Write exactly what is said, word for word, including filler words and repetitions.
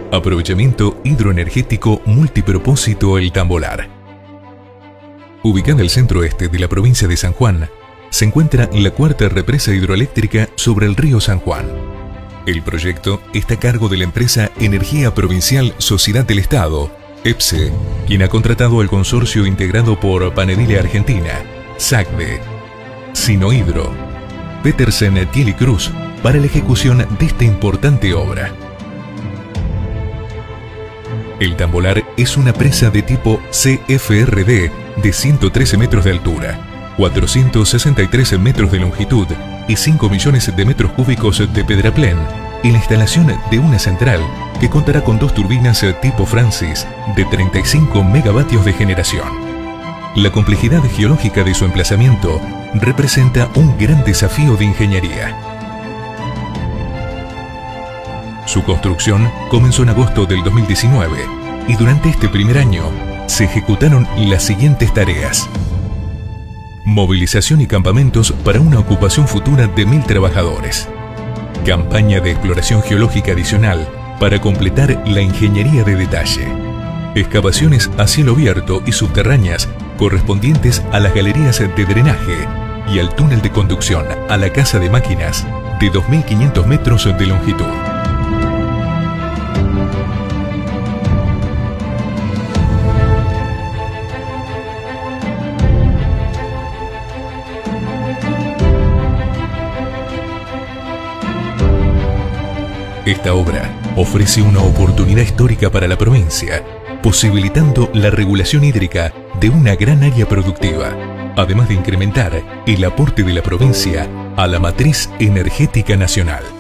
Aprovechamiento hidroenergético multipropósito El Tambolar. Ubicada al centro-este de la provincia de San Juan, se encuentra la cuarta represa hidroeléctrica sobre el río San Juan. El proyecto está a cargo de la empresa Energía Provincial Sociedad del Estado, E P S E, quien ha contratado al consorcio integrado por Panedile Argentina, SACDE, Sinohidro, Petersen Thiel y Cruz para la ejecución de esta importante obra. El Tambolar es una presa de tipo C F R D de ciento trece metros de altura, cuatrocientos sesenta y tres metros de longitud y cinco millones de metros cúbicos de pedraplén, y la instalación de una central que contará con dos turbinas tipo Francis de treinta y cinco megavatios de generación. La complejidad geológica de su emplazamiento representa un gran desafío de ingeniería. Su construcción comenzó en agosto del dos mil diecinueve y durante este primer año se ejecutaron las siguientes tareas. Movilización y campamentos para una ocupación futura de mil trabajadores. Campaña de exploración geológica adicional para completar la ingeniería de detalle. Excavaciones a cielo abierto y subterráneas correspondientes a las galerías de drenaje y al túnel de conducción a la casa de máquinas de dos mil quinientos metros de longitud. Esta obra ofrece una oportunidad histórica para la provincia, posibilitando la regulación hídrica de una gran área productiva, además de incrementar el aporte de la provincia a la matriz energética nacional.